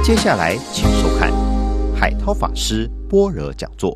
接下来请收看海涛法师般若讲座。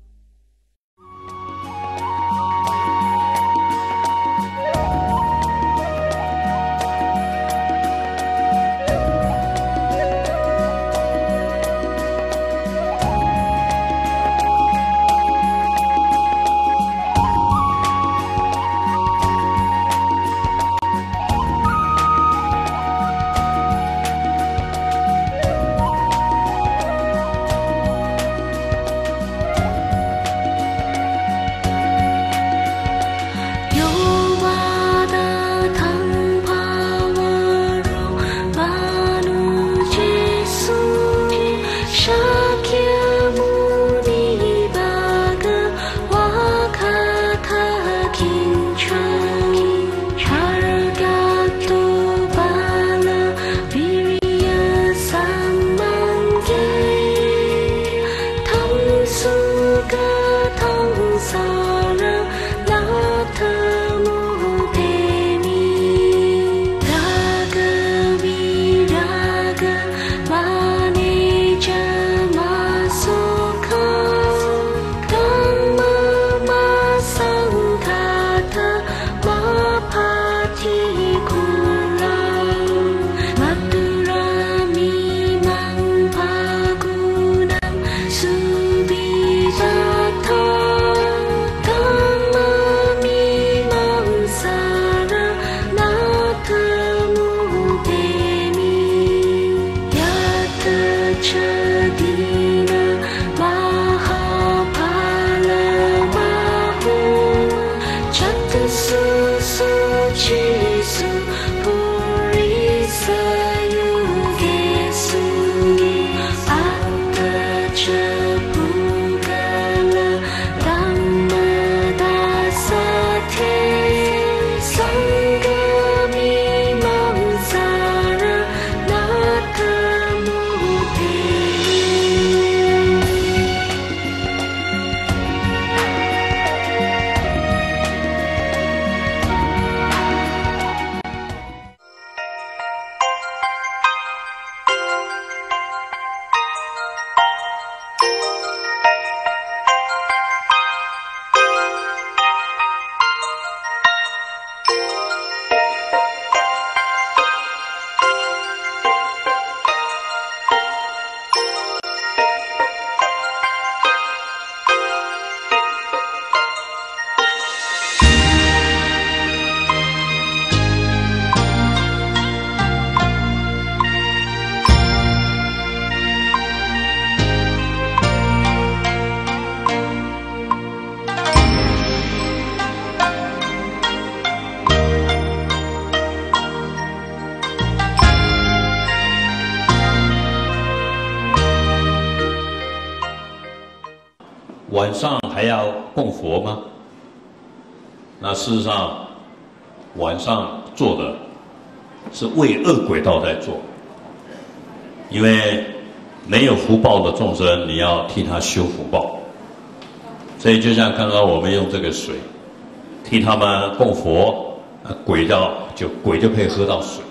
晚上还要供佛吗？那事实上，晚上做的是为恶鬼道在做，因为没有福报的众生，你要替他修福报。所以就像刚刚我们用这个水替他们供佛，鬼就可以喝到水，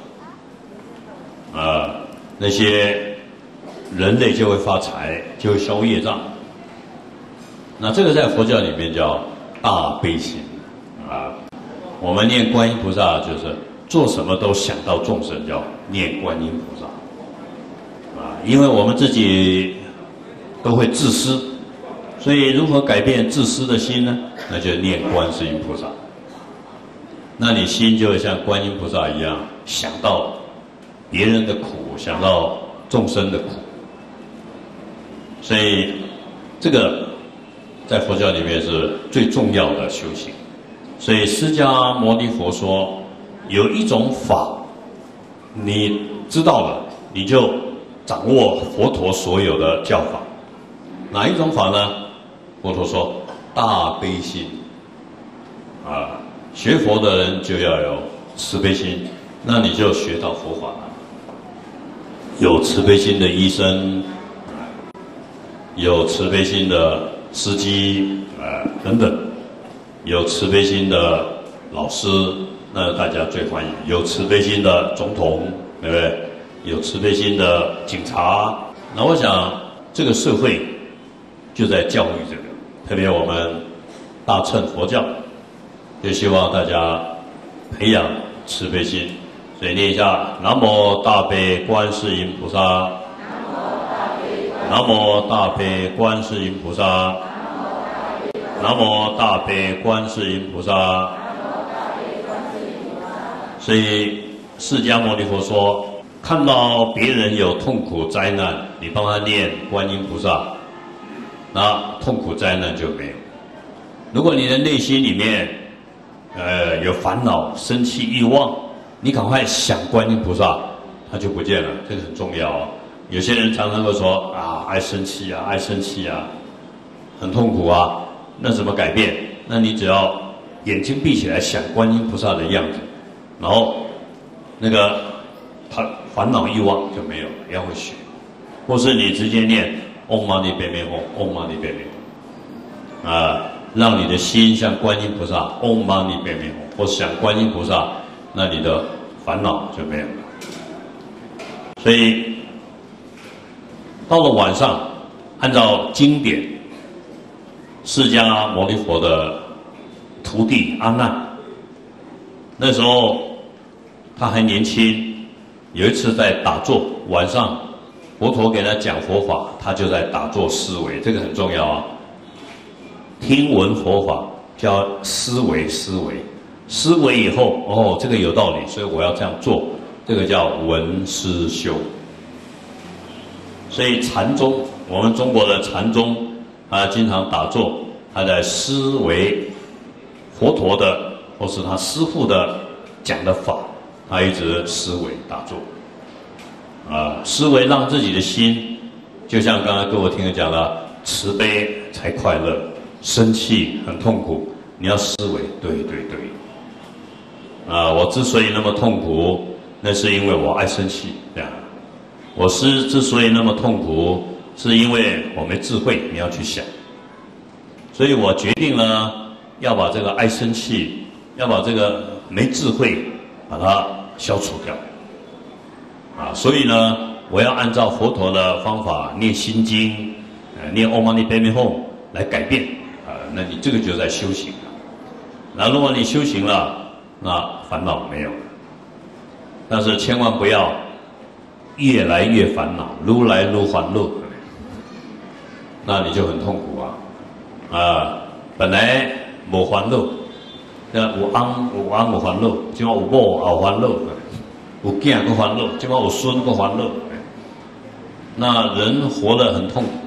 那些人类就会发财，就会消业障。那这个在佛教里面叫大悲心啊。我们念观音菩萨就是做什么都想到众生，叫念观音菩萨啊。因为我们自己都会自私，所以如何改变自私的心呢？那就念观世音菩萨。那你心就会像观音菩萨一样，想到别人的苦，想到众生的苦。所以这个在佛教里面是最重要的修行。所以释迦牟尼佛说，有一种法，你知道了，你就掌握佛陀所有的教法。哪一种法呢？佛陀说大悲心啊，学佛的人就要有慈悲心，那你就学到佛法了。有慈悲心的医生，有慈悲心的司机等等，有慈悲心的老师，那大家最欢迎；有慈悲心的总统，对不对？ 有慈悲心的警察。那我想这个社会就在教育这个，特别我们大乘佛教就希望大家培养慈悲心，所以念一下南无大悲观世音菩萨，南无大悲观世音菩萨，南无大悲观世音菩萨。所以释迦牟尼佛说，看到别人有痛苦灾难，你帮他念观音菩萨，那痛苦灾难就没有。如果你的内心里面有烦恼、生气、欲望，你赶快想观音菩萨，它就不见了。这个很重要哦。有些人常常会说啊，爱生气啊，爱生气啊，很痛苦啊。那怎么改变？那你只要眼睛闭起来想观音菩萨的样子，然后那个他烦恼欲望就没有了，要会学。或是你直接念唵嘛呢叭咪吽，唵嘛呢叭咪吽，让你的心像观音菩萨，唵嘛呢叭咪吽，或想观音菩萨，那你的烦恼就没有了。所以到了晚上，按照经典，释迦牟尼佛的徒弟阿难，那时候他还年轻，有一次在打坐，晚上佛陀给他讲佛法，他就在打坐思维，这个很重要啊。听闻佛法叫思维，思维以后，哦，这个有道理，所以我要这样做，这个叫闻思修。所以禅宗，我们中国的禅宗，他经常打坐，他在思维佛陀的或是他师父的讲的法，他一直思维打坐，思维让自己的心，就像刚才各位听人讲的，慈悲才快乐，生气很痛苦，你要思维，对，我之所以那么痛苦，那是因为我爱生气，这样。我之所以那么痛苦，是因为我没智慧，你要去想。所以我决定呢，要把这个爱生气，要把这个没智慧，把它消除掉。所以呢，我要按照佛陀的方法念心经，念唵嘛呢叭咪吽来改变。那你这个就在修行。那如果你修行了，那烦恼没有了。但是千万不要越来越烦恼，愈来愈烦恼，那你就很痛苦啊！本来无烦恼，有翁有烦恼，现在有某也烦恼，有囝有烦恼，现在有孙有烦恼，那人活得很痛苦。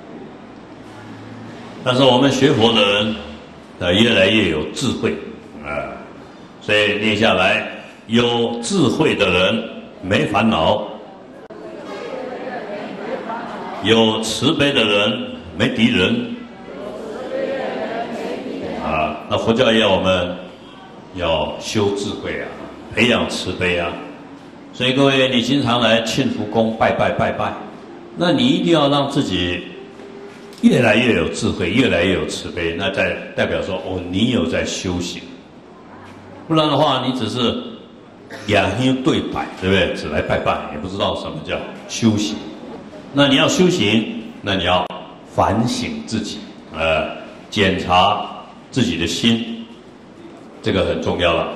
但是我们学佛的人，越来越有智慧所以念下来，有智慧的人没烦恼。有慈悲的人没敌人那佛教要我们要修智慧培养慈悲所以各位，你经常来庆福宫拜拜，那你一定要让自己越来越有智慧，越来越有慈悲，那代表说你有在修行。不然的话，你只是两香对拜，对不对？只来拜拜，也不知道什么叫修行。那你要修行，那你要反省自己，检查自己的心，这个很重要了。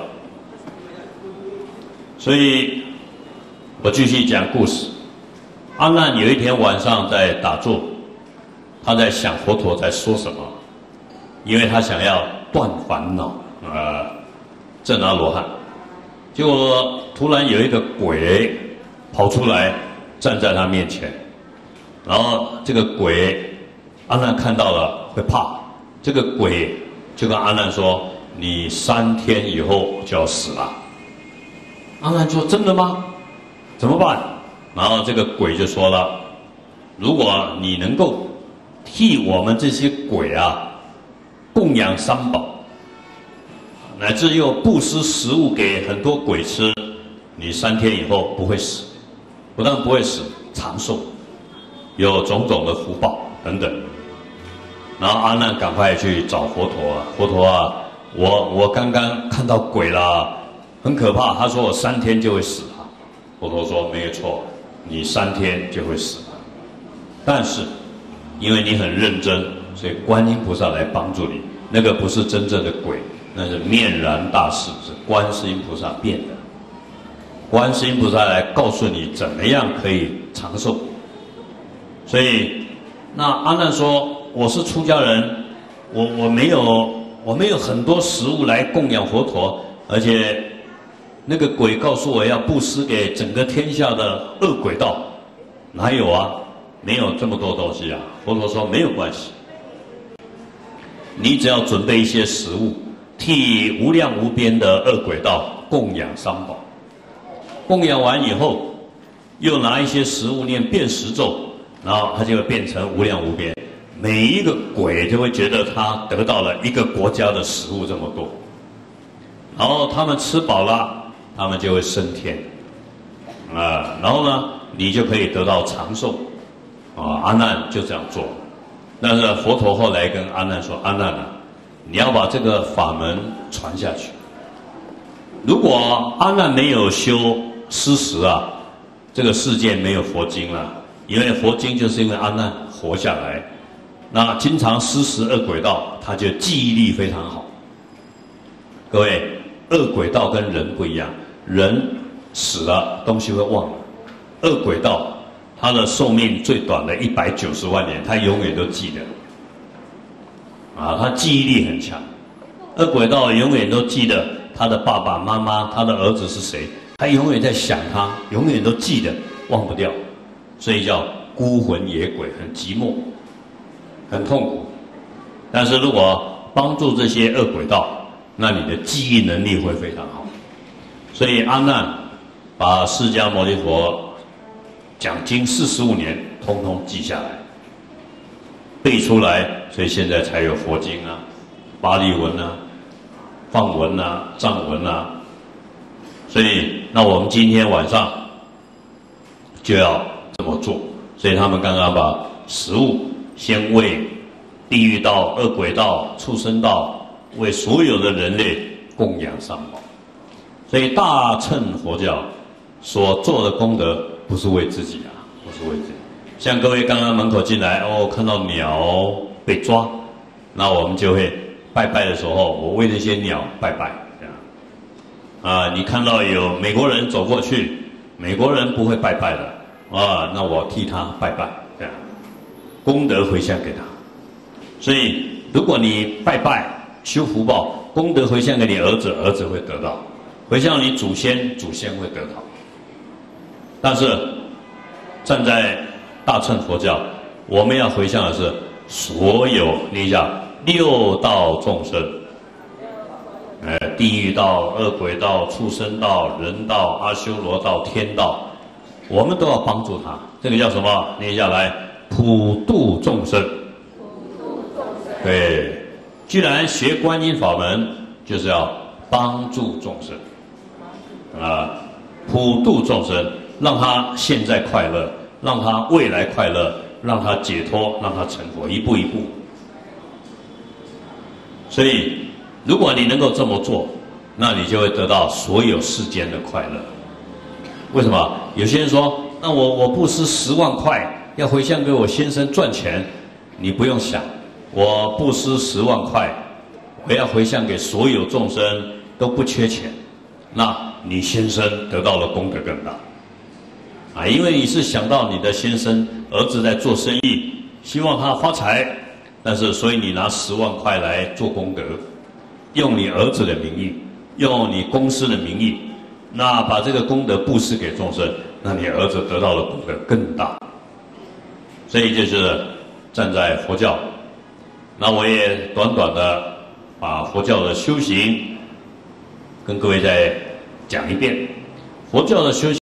所以，我继续讲故事。阿难有一天晚上在打坐，他在想佛陀在说什么，因为他想要断烦恼，证阿罗汉。结果突然有一个鬼跑出来，站在他面前。然后这个鬼，阿难看到了会怕，这个鬼就跟阿难说：“你3天以后就要死了。”阿难说：“真的吗？怎么办？”然后这个鬼就说了：“如果你能够替我们这些鬼供养3宝，乃至又布施食物给很多鬼吃，你3天以后不会死，不但不会死，长寿。”有种种的福报等等，然后阿难赶快去找佛陀佛陀我刚刚看到鬼了，很可怕。他说我3天就会死佛陀说没有错， 你3天就会死了。但是因为你很认真，所以观音菩萨来帮助你。那个不是真正的鬼，那是面燃大士，是观世音菩萨变的。观世音菩萨来告诉你怎么样可以长寿。所以那阿难说：“我是出家人，我没有很多食物来供养佛陀，而且那个鬼告诉我要布施给整个天下的恶鬼道，哪有啊？没有这么多东西啊。”佛陀说：“没有关系，你只要准备一些食物，替无量无边的恶鬼道供养三宝。供养完以后，又拿一些食物念遍十咒，然后它就会变成无量无边。每一个鬼就会觉得他得到了一个国家的食物这么多，然后他们吃饱了，他们就会升天，然后呢，你就可以得到长寿。阿难就这样做。但是佛陀后来跟阿难说：“阿难啊，你要把这个法门传下去。如果阿难没有修施食啊，这个世界没有佛经了。因为佛经就是因为阿难活下来，那经常施食恶鬼道，他就记忆力非常好。各位，恶鬼道跟人不一样，人死了东西会忘了，恶鬼道他的寿命最短的190万年，他永远都记得。他记忆力很强。恶鬼道永远都记得他的爸爸妈妈，他的儿子是谁，他永远在想他，永远都记得，忘不掉。所以叫孤魂野鬼，很寂寞，很痛苦。但是如果帮助这些恶鬼道，那你的记忆能力会非常好。所以阿难把释迦牟尼佛讲经45年，通通记下来，背出来，所以现在才有佛经啊、巴利文啊、梵文啊、藏文啊。所以，那我们今天晚上就要这么做。所以他们刚刚把食物先为地狱道、恶鬼道、畜生道，为所有的人类供养三宝。所以大乘佛教所做的功德，不是为自己啊，不是为自己。像各位刚刚门口进来，看到鸟被抓，那我们就会拜拜的时候，我为那些鸟拜拜，这样。你看到有美国人走过去，美国人不会拜拜的，那我替他拜拜，这样，功德回向给他。所以，如果你拜拜修福报，功德回向给你儿子，儿子会得到；回向你祖先，祖先会得到。但是，站在大乘佛教，我们要回向的是所有，你想6道众生，地狱道、恶鬼道、畜生道、人道、阿修罗道、天道，我们都要帮助他。这个叫什么？念下来，普度众生。对，既然学观音法门，就是要帮助众生，普度众生，让他现在快乐，让他未来快乐，让他解脱，让他成佛，一步一步。所以，如果你能够这么做，那你就会得到所有世间的快乐。为什么？有些人说，那我布施10万块，要回向给我先生赚钱，你不用想，我布施10万块，我要回向给所有众生，都不缺钱，那你先生得到了功德更大。因为你是想到你的先生儿子在做生意，希望他发财，但是所以你拿10万块来做功德，用你儿子的名义，用你公司的名义，那把这个功德布施给众生，那你儿子得到的功德更大。所以就是站在佛教，那我也短短的把佛教的修行跟各位再讲一遍。佛教的修行